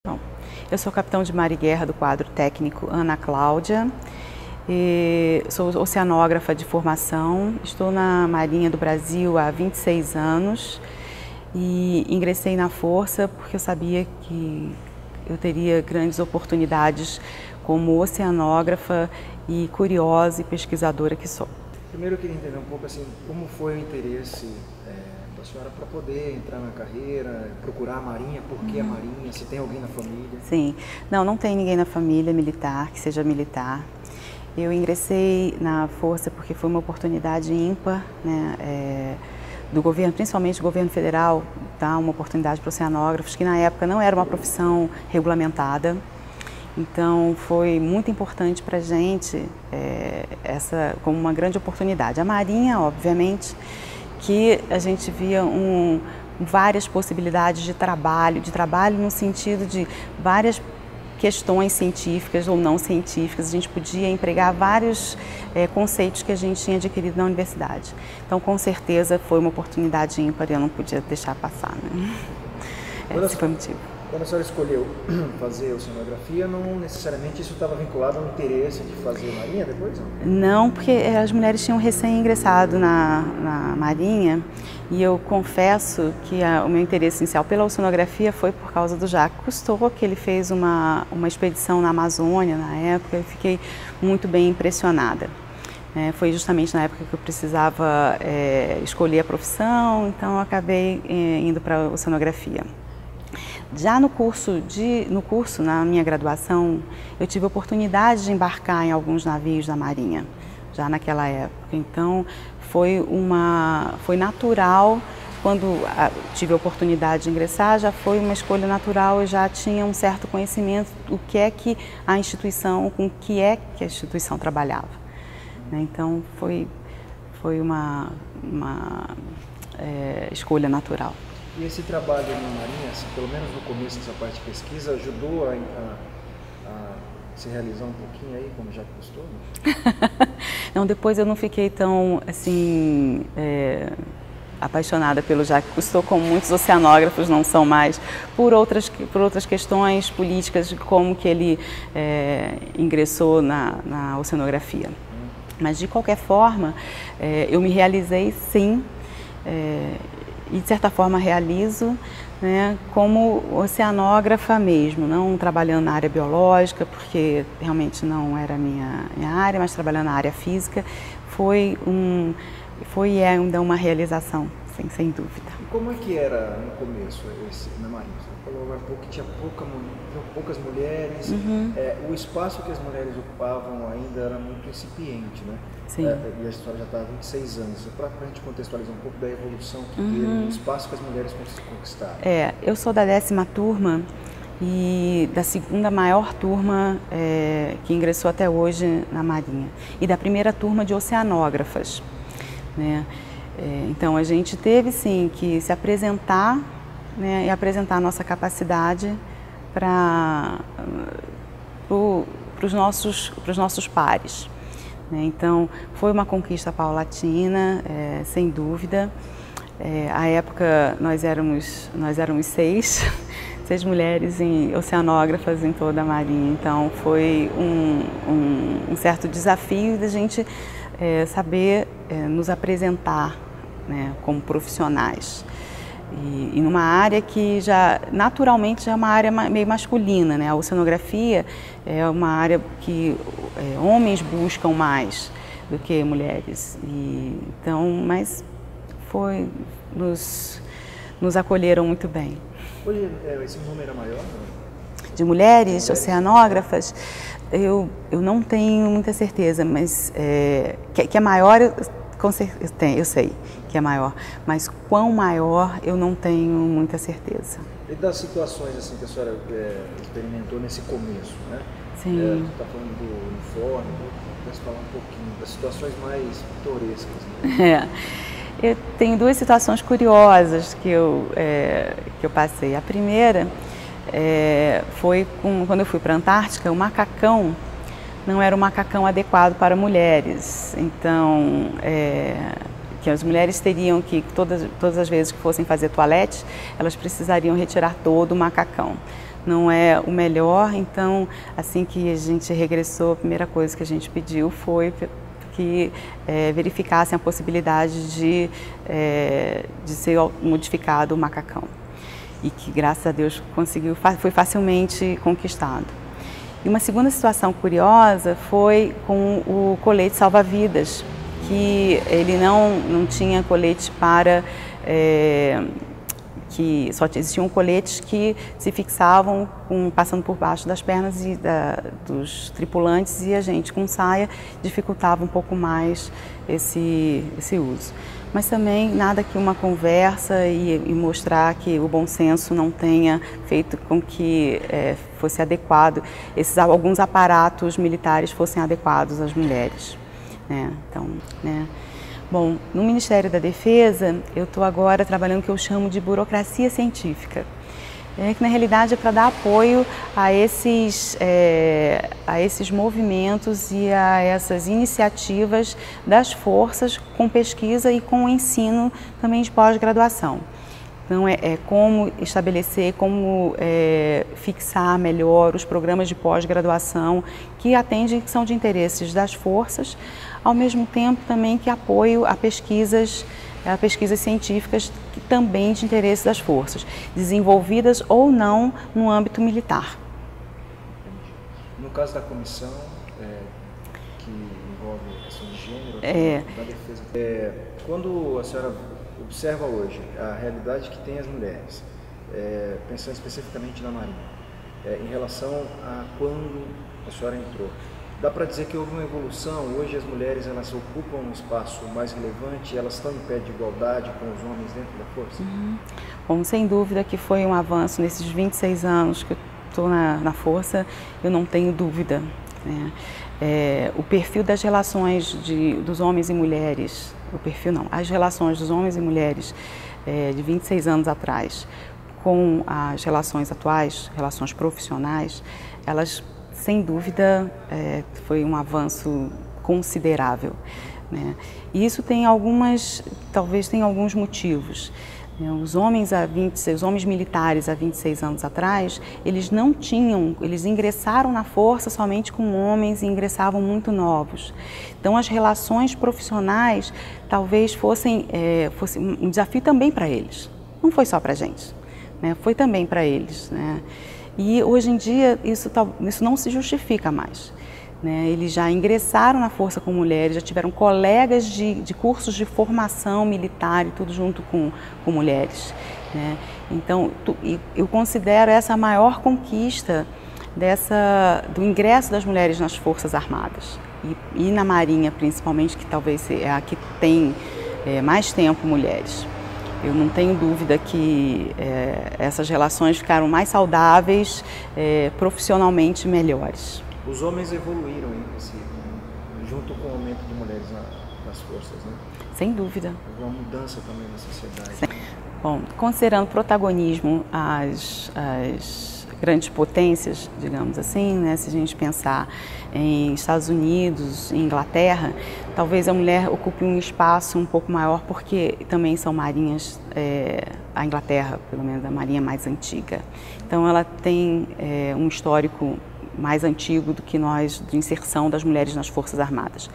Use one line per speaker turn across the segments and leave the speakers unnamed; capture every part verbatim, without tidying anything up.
Bom, eu sou capitão de mar e guerra do quadro técnico Ana Cláudia, e sou oceanógrafa de formação, estou na Marinha do Brasil há vinte e seis anos e ingressei na Força porque eu sabia que eu teria grandes oportunidades como oceanógrafa e curiosa e pesquisadora que sou.
Primeiro eu queria entender um pouco assim, como foi o interesse é, da senhora para poder entrar na carreira, procurar a Marinha, por que a Marinha, se tem alguém na família?
Sim, não, não tem ninguém na família militar, que seja militar. Eu ingressei na Força porque foi uma oportunidade ímpar, né, é, do governo, principalmente do governo federal, dar uma oportunidade para oceanógrafos, que na época não era uma profissão regulamentada. Então foi muito importante para a gente, é, essa como uma grande oportunidade. A Marinha, obviamente, que a gente via um, várias possibilidades de trabalho, de trabalho no sentido de várias questões científicas ou não científicas, a gente podia empregar vários é, conceitos que a gente tinha adquirido na universidade. Então, com certeza, foi uma oportunidade ímpar e eu não podia deixar passar, né? Esse foi o motivo.
Quando a senhora escolheu fazer oceanografia, não necessariamente isso estava vinculado ao interesse de fazer Marinha depois? Não,
não porque as mulheres tinham recém-ingressado na, na Marinha e eu confesso que a, o meu interesse inicial pela oceanografia foi por causa do Jacques Cousteau, que ele fez uma, uma expedição na Amazônia na época e fiquei muito bem impressionada. É, foi justamente na época que eu precisava é, escolher a profissão, então eu acabei é, indo para a oceanografia. Já no curso, de, no curso, na minha graduação, eu tive a oportunidade de embarcar em alguns navios da Marinha, já naquela época. Então, foi, uma, foi natural, quando a, tive a oportunidade de ingressar, já foi uma escolha natural, eu já tinha um certo conhecimento do que é que a instituição, com o que é que a instituição trabalhava. Então, foi, foi uma, uma é, escolha natural.
E esse trabalho na Marinha, assim, pelo menos no começo dessa parte de pesquisa, ajudou a, a, a se realizar um pouquinho aí, como já custou? Né?
Não, depois eu não fiquei tão, assim, é, apaixonada pelo Jacques Cousteau, como muitos oceanógrafos não são mais, por outras, por outras questões políticas de como que ele é, ingressou na, na oceanografia. Hum. Mas, de qualquer forma, é, eu me realizei, sim, é, e de certa forma realizo, né, como oceanógrafa mesmo, não trabalhando na área biológica, porque realmente não era a minha, minha área, mas trabalhando na área física, foi um, foi e é ainda uma realização, sem, sem dúvida.
E como é que era no começo esse, na Marinha? Você falou agora pouco que tinha pouca, poucas mulheres,
uhum.
é, o espaço que as mulheres ocupavam ainda era muito incipiente, né?
Sim.
É, e a história já está há vinte e seis anos. Para a gente contextualizar um pouco da evolução que
uhum.
teve, o espaço que as mulheres conquistaram.
É, eu sou da décima turma e da segunda maior turma é, que ingressou até hoje na Marinha e da primeira turma de oceanógrafas, né? É, então a gente teve sim que se apresentar, né, e apresentar a nossa capacidade para os nossos, pros nossos pares. Então, foi uma conquista paulatina, é, sem dúvida. É, à época, nós éramos, nós éramos seis, seis mulheres em, oceanógrafas em toda a Marinha. Então, foi um, um, um certo desafio da gente é, saber é, nos apresentar, né, como profissionais. E, e numa área que já, naturalmente, já é uma área meio masculina, né? A oceanografia é uma área que é, homens buscam mais do que mulheres. E, então, mas foi, nos, nos acolheram muito bem.
Hoje, esse número é maior? Não?
De mulheres oceanógrafas, eu, eu não tenho muita certeza, mas é, que, que é maior, eu, com certeza, eu sei que é maior, mas quão maior eu não tenho muita certeza.
E das situações assim que a senhora é, experimentou nesse começo, né?
Sim.
É, você está falando do uniforme, vamos falar um pouquinho das situações mais pitorescas, né?
É. Eu tenho duas situações curiosas que eu, é, que eu passei. A primeira é, foi com, quando eu fui para a Antártica, o macacão não era um macacão adequado para mulheres, então é, que as mulheres teriam que, todas, todas as vezes que fossem fazer toalete, elas precisariam retirar todo o macacão. não é o melhor. Então, assim que a gente regressou, a primeira coisa que a gente pediu foi que é, verificassem a possibilidade de, é, de ser modificado o macacão. E que, graças a Deus, conseguiu, foi facilmente conquistado. E uma segunda situação curiosa foi com o colete salva-vidas, que ele não, não tinha colete para... É, que só existiam coletes que se fixavam com, passando por baixo das pernas e da, dos tripulantes, e a gente com saia dificultava um pouco mais esse, esse uso. Mas também nada que uma conversa e, e mostrar que o bom senso não tenha feito com que é, fosse adequado, esses, alguns aparatos militares fossem adequados às mulheres. Né? Então, né? Bom, no Ministério da Defesa, eu estou agora trabalhando o que eu chamo de burocracia científica, é, que na realidade é para dar apoio a esses, é, a esses movimentos e a essas iniciativas das forças com pesquisa e com ensino também de pós-graduação. Então, é, é como estabelecer, como é, fixar melhor os programas de pós-graduação que atendem, que são de interesses das forças, ao mesmo tempo também que apoio a pesquisas, a pesquisas científicas que também de interesse das forças, desenvolvidas ou não no âmbito militar.
No caso da comissão, é, que envolve a questão de gênero,
é,
da defesa, é, quando a senhora observa hoje a realidade que tem as mulheres, é, pensando especificamente na Marinha, é, em relação a quando a senhora entrou, dá para dizer que houve uma evolução? Hoje as mulheres elas ocupam um espaço mais relevante, elas estão em pé de igualdade com os homens dentro da força?
Uhum. Bom, sem dúvida que foi um avanço nesses vinte e seis anos que eu estou na, na força, eu não tenho dúvida. Né? É, o perfil das relações de, dos homens e mulheres, o perfil não, as relações dos homens e mulheres é, de vinte e seis anos atrás com as relações atuais, relações profissionais, elas sem dúvida é, foi um avanço considerável. Né? E isso tem algumas, talvez tenha alguns motivos. Os homens, há vinte, os homens militares há vinte e seis anos atrás, eles não tinham, eles ingressaram na força somente com homens e ingressavam muito novos. Então as relações profissionais talvez fossem é, fosse um desafio também para eles. Não foi só para a gente, né? Foi também para eles. Né? E hoje em dia isso, isso não se justifica mais. Né, eles já ingressaram na força com mulheres, já tiveram colegas de, de cursos de formação militar e tudo junto com, com mulheres. Né. Então, tu, eu considero essa a maior conquista dessa, do ingresso das mulheres nas Forças Armadas. E, e na Marinha, principalmente, que talvez é a que tem é, mais tempo mulheres. Eu não tenho dúvida que é, essas relações ficaram mais saudáveis, é, profissionalmente melhores.
Os homens evoluíram esse, junto com o aumento de mulheres na, nas forças, né?
Sem dúvida.
Houve uma mudança também na sociedade.
Sim. Bom, considerando protagonismo as, as grandes potências, digamos assim, né? Se a gente pensar em Estados Unidos, em Inglaterra, talvez a mulher ocupe um espaço um pouco maior, porque também são marinhas, é, a Inglaterra, pelo menos a marinha mais antiga. Então ela tem é, um histórico mais antigo do que nós, de inserção das mulheres nas Forças Armadas.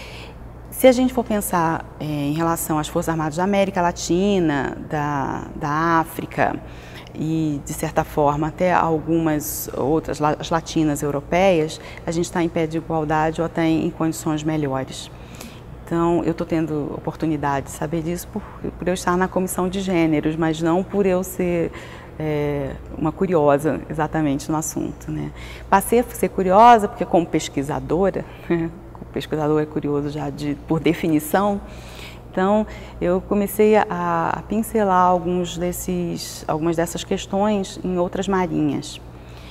Se a gente for pensar é, em relação às Forças Armadas da América Latina, da, da África e, de certa forma, até algumas outras, as latinas europeias, a gente está em pé de igualdade ou até em, em condições melhores. Então, eu estou tendo oportunidade de saber disso por, por eu estar na comissão de gêneros, mas não por eu ser É, uma curiosa exatamente no assunto. Né? Passei a ser curiosa porque, como pesquisadora, né? O pesquisador é curioso já de, por definição, então eu comecei a, a pincelar alguns desses, algumas dessas questões em outras marinhas.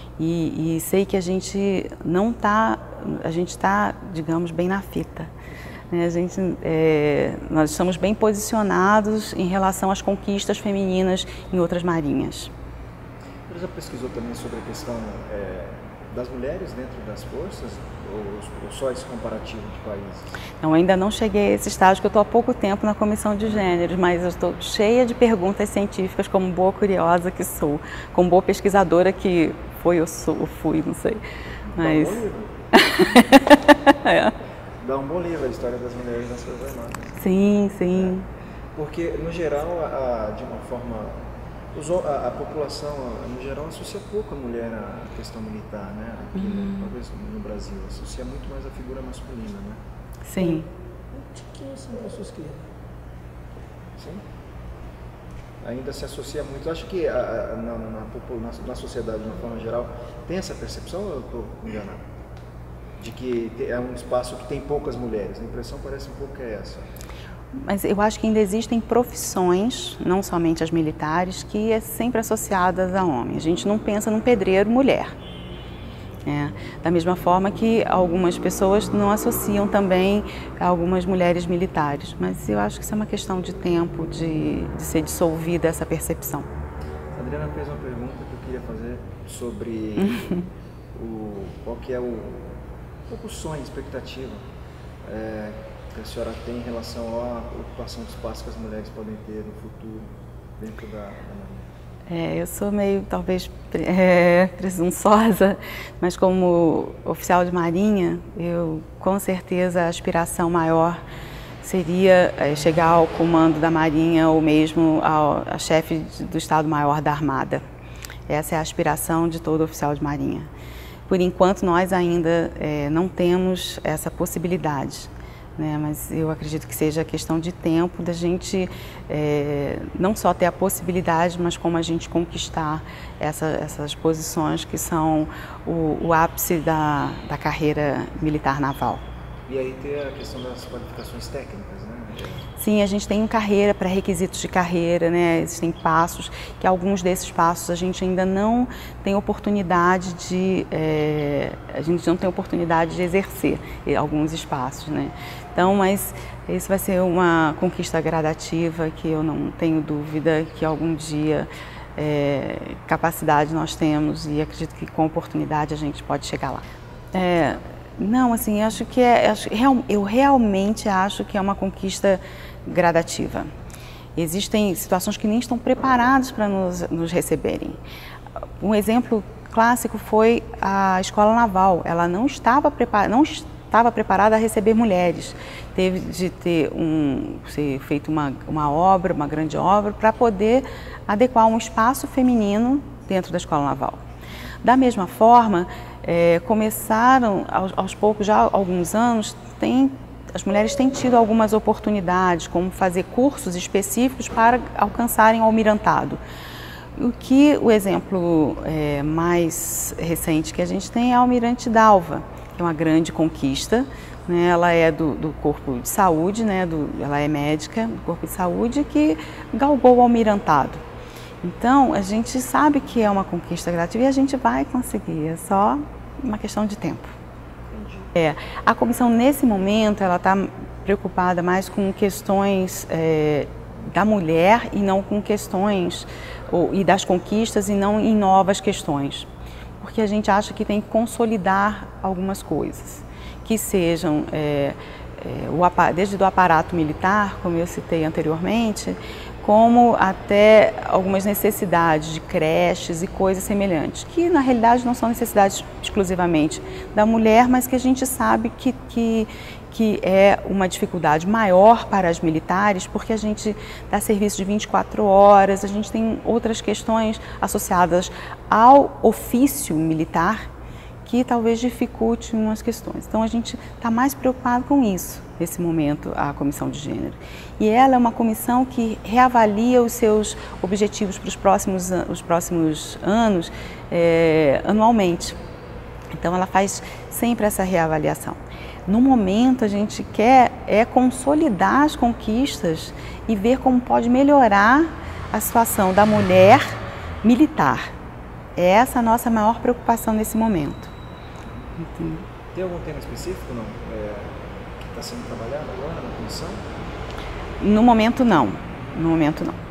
E, e sei que a gente não está, a gente está, digamos, bem na fita. A gente, é, nós estamos bem posicionados em relação às conquistas femininas em outras marinhas.
Você já pesquisou também sobre a questão é, das mulheres dentro das forças ou, ou só esse comparativo de países?
Não, ainda não cheguei a esse estágio, que eu estou há pouco tempo na comissão de gêneros, mas eu estou cheia de perguntas científicas, como boa curiosa que sou, como boa pesquisadora que foi ou, sou, ou fui, não sei. Mas...
Dá um bom livro.
é.
Dá um bom livro, a história das mulheres nas Forças Armadas.
Sim, sim.
É. Porque, no geral, a, de uma forma, a, a população, no geral, associa pouco a mulher à questão militar, né? Aqui, uhum. Talvez no Brasil, associa muito mais a figura masculina, né?
Sim.
Que são pessoas que... Sim? Ainda se associa muito. Acho que a, a, na, na, na, na sociedade, de uma forma geral, tem essa percepção, ou eu estou enganado? De que é um espaço que tem poucas mulheres. A impressão parece um pouco que é essa.
Mas eu acho que ainda existem profissões, não somente as militares, que é sempre associadas a homem. A gente não pensa num pedreiro mulher. É, da mesma forma que algumas pessoas não associam também a algumas mulheres militares. Mas eu acho que isso é uma questão de tempo, de, de ser dissolvida essa percepção.
A Adriana fez uma pergunta que eu queria fazer sobre o, qual que é o, o sonho, a expectativa é, que a senhora tem em relação à ocupação de espaço que as mulheres podem ter no futuro dentro da, da Marinha.
É, eu sou meio, talvez, é, presunçosa, mas como oficial de Marinha, eu, com certeza, a aspiração maior seria é, chegar ao comando da Marinha ou mesmo ao, a chefe do Estado-Maior da Armada. Essa é a aspiração de todo oficial de Marinha. Por enquanto, nós ainda é, não temos essa possibilidade. Né, mas eu acredito que seja questão de tempo da gente é, não só ter a possibilidade, mas como a gente conquistar essa, essas posições que são o, o ápice da, da carreira militar naval.
E aí tem a questão das qualificações técnicas, né?
Sim, a gente tem carreira, pré-requisitos de carreira, né? Existem passos, que alguns desses passos a gente ainda não tem oportunidade de, é, a gente não tem oportunidade de exercer alguns espaços, né? Então, mas isso vai ser uma conquista gradativa que eu não tenho dúvida que algum dia é, capacidade nós temos e acredito que com oportunidade a gente pode chegar lá. É, não, assim, acho que é, acho, eu realmente acho que é uma conquista gradativa. Existem situações que nem estão preparadas para nos, nos receberem. Um exemplo clássico foi a Escola Naval. Ela não estava preparada, não estava preparada a receber mulheres. Teve de ter um, ser feito uma, uma obra, uma grande obra, para poder adequar um espaço feminino dentro da Escola Naval. Da mesma forma, é, começaram aos, aos poucos, já há alguns anos, tem, as mulheres têm tido algumas oportunidades, como fazer cursos específicos para alcançarem o almirantado. O que o exemplo é, mais recente que a gente tem é a Almirante Dalva, que é uma grande conquista, né? Ela é do, do corpo de saúde, né? do, ela é médica do corpo de saúde que galgou o almirantado. Então, a gente sabe que é uma conquista gradativa e a gente vai conseguir, é só uma questão de tempo. É, a comissão, nesse momento, ela está preocupada mais com questões é, da mulher e não com questões, ou, e das conquistas e não em novas questões. Porque a gente acha que tem que consolidar algumas coisas, que sejam, é, é, o, desde o aparato militar, como eu citei anteriormente, como até algumas necessidades de creches e coisas semelhantes, que na realidade não são necessidades exclusivamente da mulher, mas que a gente sabe que, que, que é uma dificuldade maior para as militares, porque a gente dá serviço de vinte e quatro horas, a gente tem outras questões associadas ao ofício militar, que talvez dificulte umas questões. Então a gente está mais preocupado com isso, nesse momento, a Comissão de Gênero. E ela é uma comissão que reavalia os seus objetivos para os próximos, os próximos anos é, anualmente. Então ela faz sempre essa reavaliação. No momento a gente quer é consolidar as conquistas e ver como pode melhorar a situação da mulher militar. É essa a nossa maior preocupação nesse momento.
Entendi. Tem algum tema específico não? É, que está sendo trabalhado agora na comissão?
No momento não, no momento não.